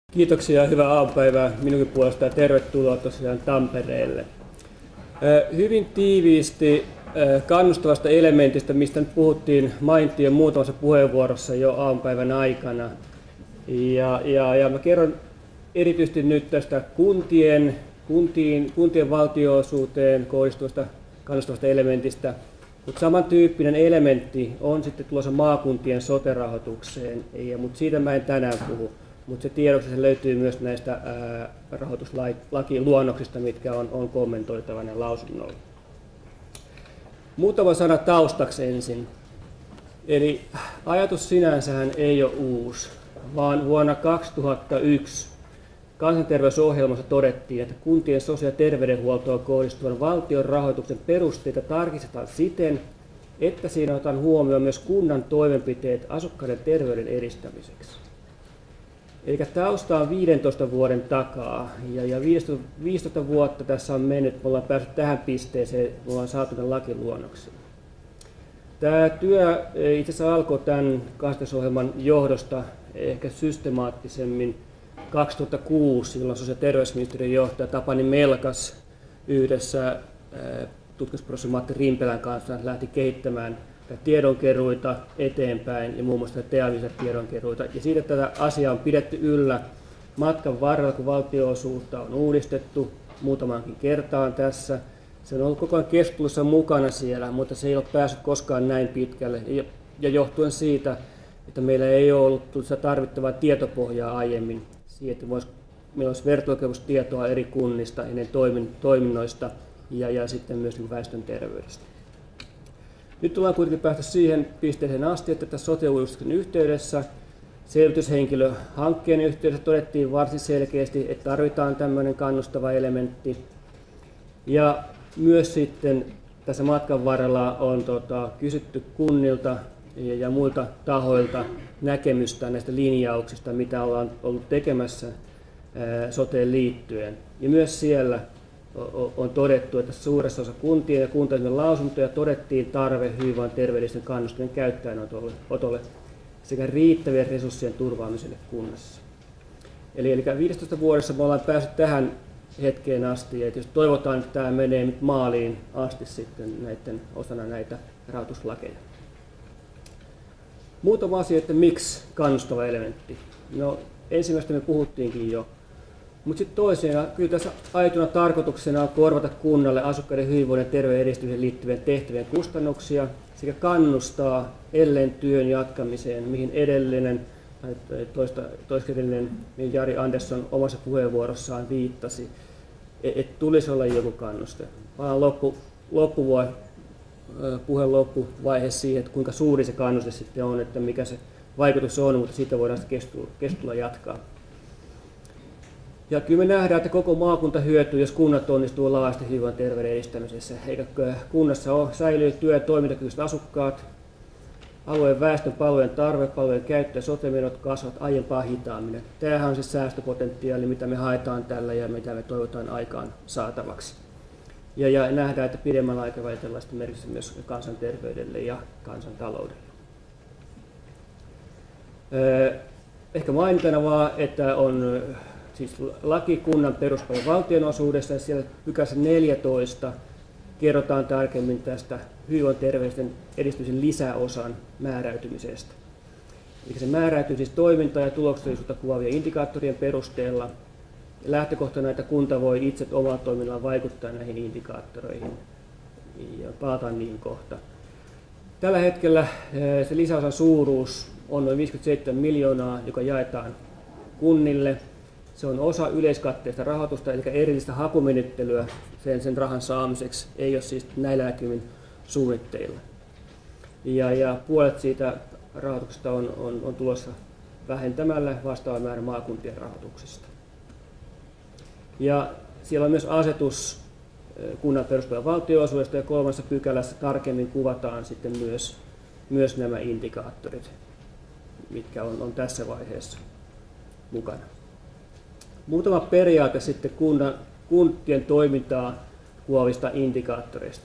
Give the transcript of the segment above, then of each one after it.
Kiitoksia ja hyvää aamupäivää minunkin puolesta ja tervetuloa tosiaan Tampereelle. Hyvin tiiviisti kannustavasta elementistä, mistä nyt mainittiin jo muutamassa puheenvuorossa jo aamupäivän aikana. Ja mä kerron erityisesti nyt tästä kuntien valtionosuuteen kohdistuvasta kannustavasta elementistä, mutta samantyyppinen elementti on sitten tulossa maakuntien sote-rahoitukseen, mutta siitä mä en tänään puhu. Mutta se tiedoksessa löytyy myös näistä rahoituslakiluonnoksista, mitkä on kommentoitavana lausunnolla. Muutama sana taustaksi ensin. Eli ajatus sinänsähän ei ole uusi, vaan vuonna 2001 kansanterveysohjelmassa todettiin, että kuntien sosiaali- ja terveydenhuoltoon kohdistuvan valtion rahoituksen perusteita tarkistetaan siten, että siinä otetaan huomioon myös kunnan toimenpiteet asukkaiden terveyden edistämiseksi. Eli tausta on 15 vuoden takaa ja 15 vuotta tässä on mennyt, me ollaan päässyt tähän pisteeseen, me ollaan saatu tämän lakiluonnoksen. Tämä työ itse asiassa alkoi tämän kansanterveysohjelman johdosta ehkä systemaattisemmin 2006, jolloin sosiaali- ja terveysministeriön johtaja Tapani Melkas yhdessä tutkimusprofessori Matti Rimpelän kanssa lähti kehittämään tiedonkeruita eteenpäin ja muun muassa TEA-tiedonkeruita. Ja siitä tätä asiaa on pidetty yllä matkan varrella, kun valtionosuutta on uudistettu muutamankin kertaan tässä. Se on ollut koko ajan keskustelussa mukana siellä, mutta se ei ole päässyt koskaan näin pitkälle. Ja johtuen siitä, että meillä ei ole ollut tarvittavaa tietopohjaa aiemmin siihen, että meillä olisi vertailukelpoista eri kunnista ja toiminnoista ja sitten myös väestön terveydestä. Nyt ollaan kuitenkin päästy siihen pisteeseen asti, että tässä sote-uudistuksen yhteydessä selvityshenkilöhankkeen yhteydessä todettiin varsin selkeästi, että tarvitaan tämmöinen kannustava elementti. Ja myös sitten tässä matkan varrella on kysytty kunnilta ja muilta tahoilta näkemystä näistä linjauksista, mitä ollaan ollut tekemässä soteen liittyen. Ja myös siellä on todettu, että suuressa osa kuntien ja kuntien lausuntoja todettiin tarve hyvinvoinnin terveellisten kannustimien käyttöönotolle sekä riittävien resurssien turvaamiselle kunnassa. Eli 15 vuodessa me ollaan päässyt tähän hetkeen asti, ja jos toivotaan, että tämä menee nyt maaliin asti sitten osana näitä rahoituslakeja. Muutama asia, että miksi kannustava elementti. No, ensimmäistä me puhuttiinkin jo. Mutta sitten toisena, kyllä tässä aitona tarkoituksena on korvata kunnalle asukkaiden hyvinvoinnin ja terveyden edistymiseen liittyvien tehtävien kustannuksia sekä kannustaa edelleen työn jatkamiseen, mihin toiskedellinen Jari Andersson omassa puheenvuorossaan viittasi, että tulisi olla joku kannuste. Vaan puheen loppuvaihe siihen, että kuinka suuri se kannuste sitten on, että mikä se vaikutus on, mutta siitä voidaan keskustelua jatkaa. Ja kyllä me nähdään, että koko maakunta hyötyy, jos kunnat onnistuu laajasti hyvinvoinnin terveyden edistämisessä. Eikä kunnassa säilyy työ- ja toimintakykyiset asukkaat, alueen väestön palvelujen tarve, palvelujen käyttö ja sote-menot kasvavat aiempaa hitaammin. Tämähän on se säästöpotentiaali, mitä me haetaan tällä ja mitä me toivotaan aikaan saatavaksi. Ja nähdään, että pidemmällä aikavälillä tällaista merkitystä myös kansanterveydelle ja kansantaloudelle. Ehkä mainitana vaan, että on siis laki kunnan peruspalvelun valtionosuudesta ja siellä pykälässä 14 kerrotaan tarkemmin tästä hyvinvoinnin terveyden edistymisen lisäosan määräytymisestä. Eli se määräytyy siis toimintaa ja tuloksellisuutta kuvaavien indikaattorien perusteella. Lähtökohtana, että kunta voi itse omalla toiminnallaan vaikuttaa näihin indikaattoreihin ja palataan niihin kohta. Tällä hetkellä se lisäosan suuruus on noin 57 miljoonaa, joka jaetaan kunnille. Se on osa yleiskatteista rahoitusta, eli erillistä hakumenettelyä sen rahan saamiseksi ei ole siis näillä näkymin suunnitteilla. Ja puolet siitä rahoituksesta on tulossa vähentämällä vastaava määrä maakuntien rahoituksesta. Ja siellä on myös asetus kunnan peruspalvelun valtionosuudesta ja 3. pykälässä tarkemmin kuvataan sitten myös nämä indikaattorit, mitkä on tässä vaiheessa mukana. Muutama periaate sitten kuntien toimintaa kuvaavista indikaattoreista.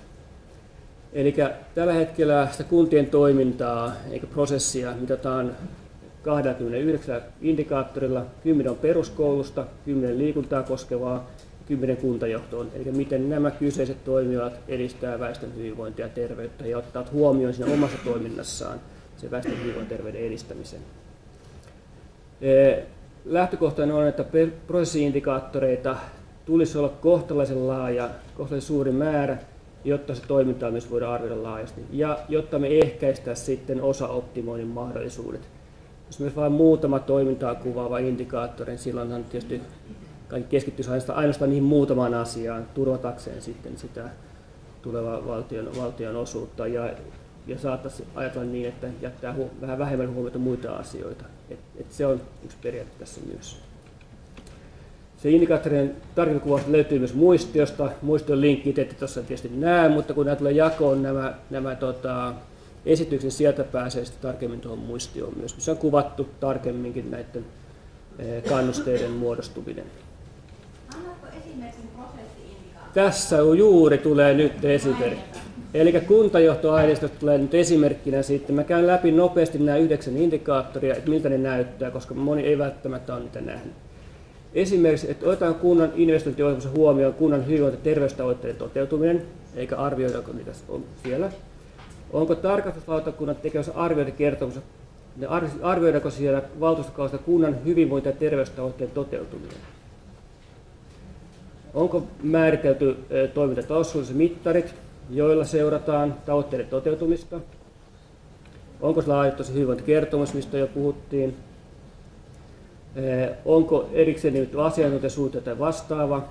Eli tällä hetkellä sitä kuntien toimintaa eikä prosessia mitataan 29 indikaattorilla, 10 on peruskoulusta, 10 liikuntaa koskevaa, 10 kuntajohtoon. Eli miten nämä kyseiset toimijat edistää väestön hyvinvointia ja terveyttä ja ottaa huomioon siinä omassa toiminnassaan se väestön hyvinvoinnin terveyden edistämisen. Lähtökohtana on, että prosessi-indikaattoreita tulisi olla kohtalaisen laaja, kohtalaisen suuri määrä, jotta se toimintaa myös voidaan arvioida laajasti. Ja jotta me ehkäistään sitten osaoptimoinnin mahdollisuudet. Jos myös vain muutama toimintaa kuvaava indikaattori, niin silloinhan tietysti kaikki keskittyisi ainoastaan niihin muutamaan asiaan turvatakseen sitten sitä tulevaa valtion osuutta. Ja saattaisi ajatella niin, että jättää vähän vähemmän huomiota muita asioita. Se on yksi periaate tässä myös. Se indikaattorien tarkempi kuvaus löytyy myös muistiosta. Muistion linkki te ette tuossa tietysti näe, mutta kun nämä tulee jakoon nämä esityksen, sieltä pääsee sitten tarkemmin tuohon muistioon myös. Se on kuvattu tarkemminkin näiden kannusteiden muodostuminen. Annatko esimerkiksi prosessi-indikaattori? Tässä juuri tulee nyt esimerkki. Eli kuntajohtoaineistosta tulee nyt esimerkkinä sitten. Mä käyn läpi nopeasti nämä 9 indikaattoria, että miltä ne näyttää, koska moni ei välttämättä ole niitä nähnyt. Esimerkiksi, että otetaan kunnan investointiohjelmassa huomioon kunnan hyvinvointi- ja terveystavoitteiden toteutuminen, eikä arvioidaanko niitä on siellä. Onko tarkastuslautakunnan tekemässä arviointikertomus, arvioidaanko siellä valtuustokaudesta kunnan hyvinvointi- ja terveystavoitteiden toteutuminen? Onko määritelty toimintataloussuunnitelmassa mittarit, joilla seurataan tavoitteiden toteutumista? Onko laadittu se hyvinvointikertomus, mistä jo puhuttiin? Onko erikseen nimetty asiantuntijasuunnitelma tai vastaava?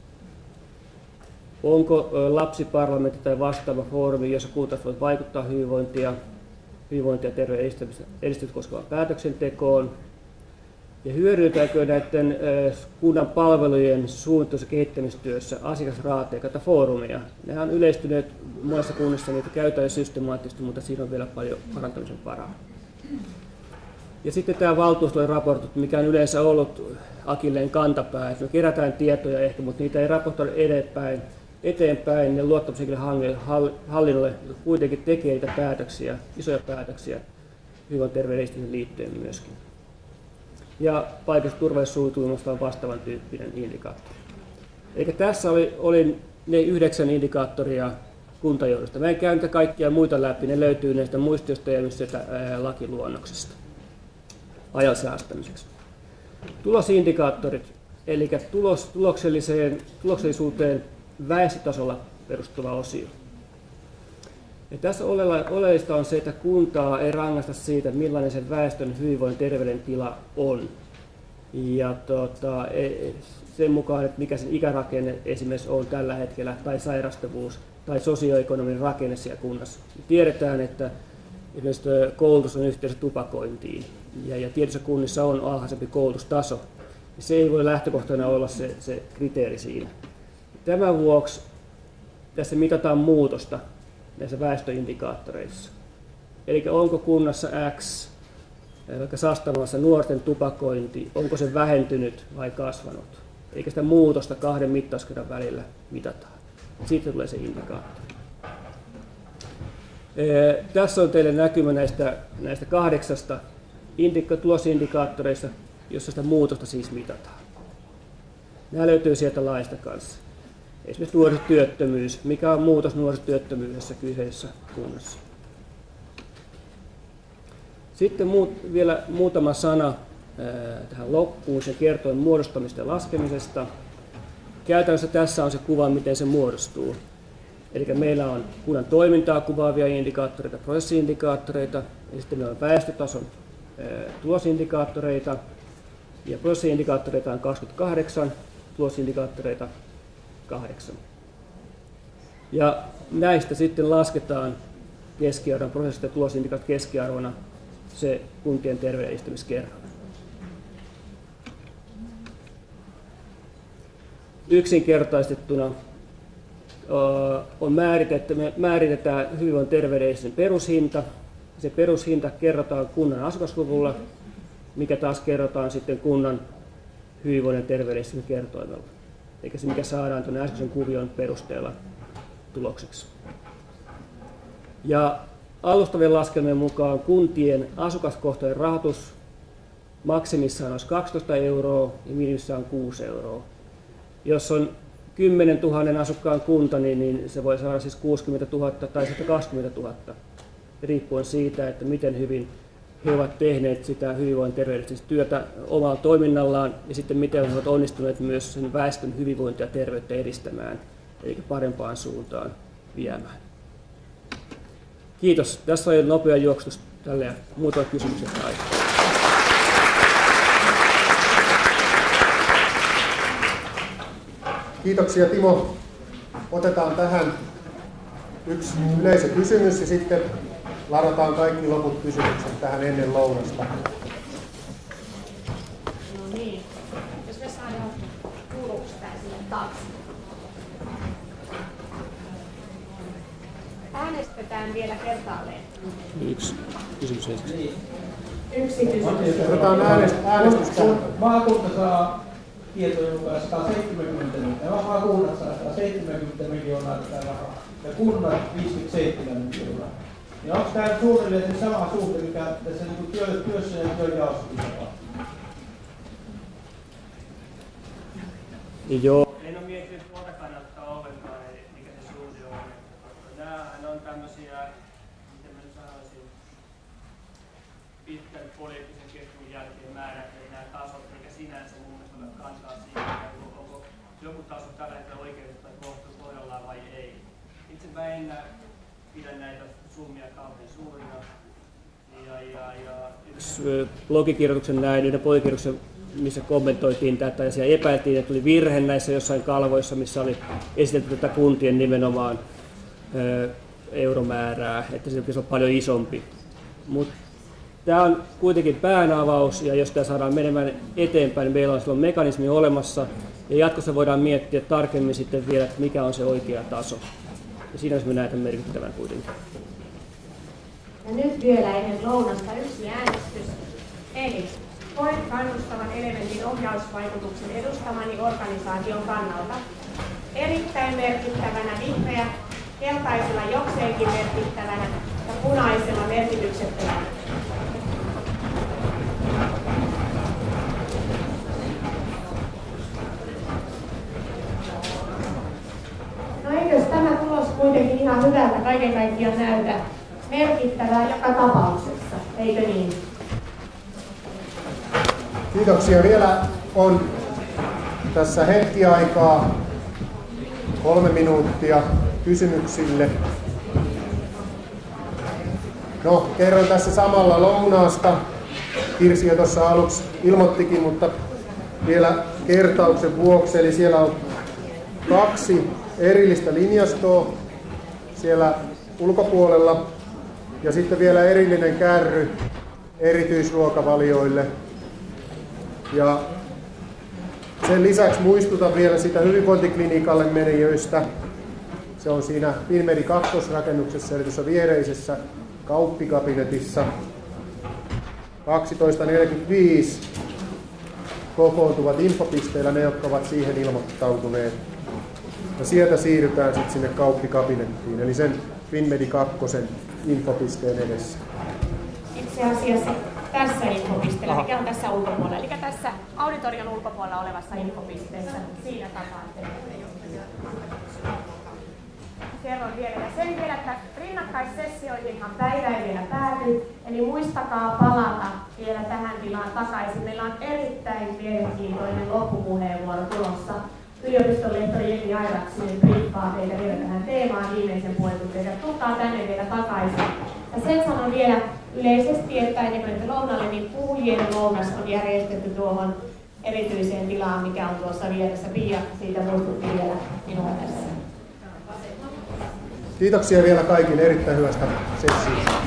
Onko lapsiparlamentti tai vastaava foorumi, jossa kuntalaiset voivat vaikuttaa hyvinvointia ja terveyden edistämistä koskevaan päätöksentekoon? Ja hyödyntääkö näiden kunnan palvelujen suunnittelussa ja kehittämistyössä asiakasraateja tai foorumeja? Nämä on yleistyneet monessa kunnassa, niitä käytetään jo systemaattisesti, mutta siinä on vielä paljon parantamisen varaa. Ja sitten tämä valtuustojen raportit, mikä on yleensä ollut akilleen kantapää. Me kerätään tietoja ehkä, mutta niitä ei raportoida eteenpäin ja luottamushenkilön hallinnolle kuitenkin tekee niitä päätöksiä, isoja päätöksiä hyvinvoinnin terveyden edistämiseen liittyen myöskin. Ja paikallisesta turvallisuussuunnitelmasta on vastaavan tyyppinen indikaattori. Eli tässä oli ne 9 indikaattoria kuntajohdosta. Mä en käy niitä kaikkia muita läpi, ne löytyy näistä muistiosta ja myös sieltä lakiluonnoksesta ajan säästämiseksi. Tulosindikaattorit, eli tuloksellisuuteen väestötasolla perustuva osio. Ja tässä oleellista on se, että kuntaa ei rangaista siitä, millainen sen väestön hyvinvoinnin terveydentila on. Ja sen mukaan, että mikä sen ikärakenne esimerkiksi on tällä hetkellä, tai sairastavuus, tai sosioekonominen rakenne siellä kunnassa. Tiedetään, että esimerkiksi koulutus on yhteydessä tupakointiin, ja tietyissä kunnissa on alhaisempi koulutustaso. Se ei voi lähtökohtana olla se kriteeri siinä. Tämän vuoksi tässä mitataan muutosta näissä väestöindikaattoreissa. Eli onko kunnassa X, vaikka Sastamalassa nuorten tupakointi, onko se vähentynyt vai kasvanut? Eikä sitä muutosta 2 mittauskerran välillä mitataan. Siitä tulee se indikaattori. Tässä on teille näkymä näistä 8 tulosindikaattoreista, jossa sitä muutosta siis mitataan. Nämä löytyy sieltä laista kanssa. Esimerkiksi nuorisotyöttömyys, mikä on muutos nuorisotyöttömyydessä kyseisessä kunnassa. Sitten vielä muutama sana tähän loppuun. Se kertoo muodostamista ja laskemisesta. Käytännössä tässä on se kuva, miten se muodostuu. Eli meillä on kunnan toimintaa kuvaavia indikaattoreita, prosessi-indikaattoreita, ja sitten meillä on väestötason tulosindikaattoreita, ja prosessi-indikaattoreita on 28, tulosindikaattoreita 8. Ja näistä sitten lasketaan keskiarvon, prosessista ja tulosindikaattoreita keskiarvona se kuntien terveyden edistämiskerroin. Yksinkertaistettuna määritetään hyvinvoinnin terveyden edistämisen perushinta. Se perushinta kerrotaan kunnan asukasluvulla, mikä taas kerrotaan sitten kunnan hyvinvoinnin terveyden edistämisen kertoimella. Eikä se, mikä saadaan tuonne äskeisen kuvion perusteella tulokseksi. Ja alustavien laskelmien mukaan kuntien asukaskohtainen rahoitus maksimissaan olisi 12 euroa ja minimissaan 6 euroa. Jos on 10 000 asukkaan kunta, niin se voi saada siis 60 000 tai 120 000, riippuen siitä, että miten hyvin he ovat tehneet sitä hyvinvointiterveydellistä työtä omalla toiminnallaan ja sitten miten he ovat onnistuneet myös sen väestön hyvinvointia ja terveyttä edistämään, eli parempaan suuntaan viemään. Kiitos. Tässä oli nopea juoksutus tälle ja muutama kysymys aikaa. Kiitoksia Timo. Otetaan tähän yksi yleisökysymys ja sitten ladataan kaikki loput kysymykset tähän ennen lounasta. No niin, jos me saadaan kuuluksi tää sinne taakse. Äänestetään vielä kertaalleen. Yksi kysymys ensin. Yksi kysymys. Otetaan äänestystä. Maakunta saa tietojen mukaan 170 miljoonaa. Maakunnat saa 170 miljoonaa tätä rahaa ja kunnat 57 miljoonaa. Ja onko tämä suunnilleen se sama suhde, mikä tässä työssä ja työnjaossakin tapahtuu? Joo. En ole miettinyt tuota kannattaa ollenkaan, mikä se suhde on. Nämähän on tämmöisiä, miten mä nyt sanoisin, pitkän poliittisen keskustelun jälkeen määrättyä nämä tasot, mikä sinänsä mun mielestä ole kantaa siitä, onko joku taso tällä hetkellä oikeudesta tai kohdallaan vai ei. Itse mä en pidä näitä summia kauhean suurina. Blogikirjoituksen näin, yhden blogikirjoituksen, missä kommentoitiin tätä ja siellä epäiltiin, että tuli virhe näissä jossain kalvoissa, missä oli esitelty tätä kuntien nimenomaan euromäärää, että se on paljon isompi. Mutta tämä on kuitenkin päänavaus ja jos tämä saadaan menemään eteenpäin, niin meillä on silloin mekanismi olemassa ja jatkossa voidaan miettiä tarkemmin sitten vielä, että mikä on se oikea taso. Ja siinä me näitä merkittävän kuitenkin. Ja nyt vielä ennen lounasta yksi äänestys. Eli koen kannustavan elementin ohjausvaikutuksen edustamani organisaation kannalta erittäin merkittävänä vihreä, keltaisella jokseenkin merkittävänä ja punaisella merkityksettömänä. No eikös tämä tulos kuitenkin ihan hyvältä kaiken kaikkiaan näytä? Merkittävää joka tapauksessa, eikö niin? Kiitoksia. Vielä on tässä hetki aikaa, 3 minuuttia kysymyksille. No, kerron tässä samalla lounaasta. Kirsi jo tuossa aluksi ilmoittikin, mutta vielä kertauksen vuoksi. Eli siellä on 2 erillistä linjastoa siellä ulkopuolella ja sitten vielä erillinen kärry erityisruokavalioille. Ja sen lisäksi muistutan vielä sitä hyvinvointiklinikalle menijöistä. Se on siinä Finmedi 2-rakennuksessa, eli tuossa viereisessä kauppikabinetissa. 12.45 kokoontuvat infopisteillä ne, jotka ovat siihen ilmoittautuneet. Ja sieltä siirrytään sitten sinne kauppikabinettiin, eli sen Finmedi 2 infopisteen edessä. Itse asiassa tässä infopisteellä, mikä on tässä ulkopuolella, eli tässä auditorion ulkopuolella olevassa infopisteessä, siinä takaa. Kerron vielä ja sen vielä, että rinnakkaissessioihinhan päivä ei vielä pääty, eli muistakaa palata vielä tähän tilaan takaisin. Meillä on erittäin mielenkiintoinen loppupuheenvuoro tulossa. Yliopiston lehtori Jenni Airaksinen briefaa teitä vielä tähän teemaan viimeisen puolentunteen. Tulkaa tänne vielä takaisin. Ja sen sanon vielä yleisesti, että ennen kuin lounalle, niin puhujien lounas on järjestetty tuohon erityiseen tilaan, mikä on tuossa vieressä. Pia siitä muistutti vielä minua tässä. Kiitoksia vielä kaikille erittäin hyvästä sessiosta.